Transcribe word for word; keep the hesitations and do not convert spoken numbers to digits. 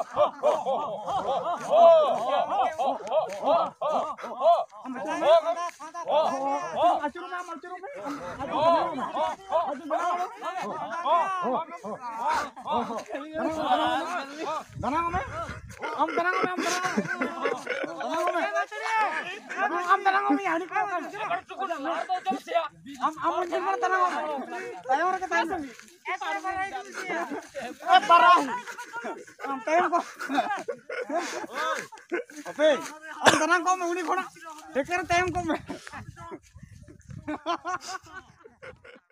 Oke, om tenang kok mau ini kok. Dekir tem kok.